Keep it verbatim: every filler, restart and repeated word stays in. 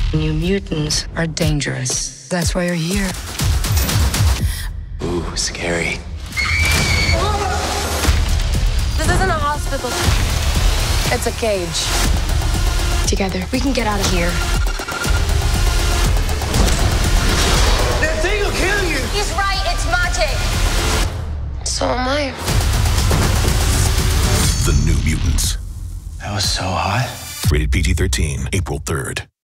You mutants are dangerous. That's why you're here. Ooh, scary. This isn't a hospital. It's a cage. Together, we can get out of here. That thing will kill you! He's right, it's magic. So am I. The New Mutants. That was so hot. Rated P G thirteen, April third.